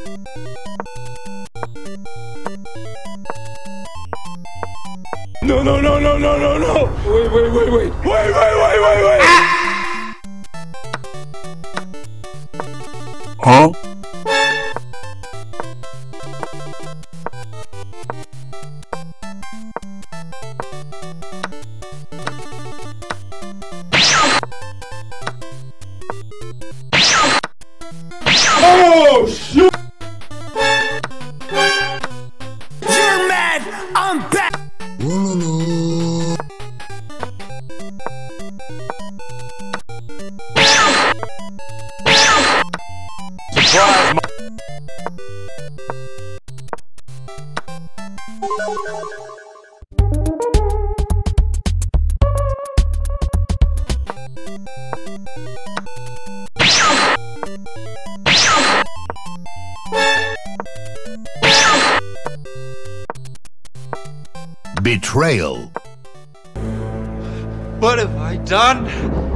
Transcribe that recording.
No, no, no, no, no, no, no! Wait, wait, wait, wait! Wait, wait, wait, wait, wait! Huh? Oh, shoot! You're mad! I'm back! Surprise! Betrayal. What have I done?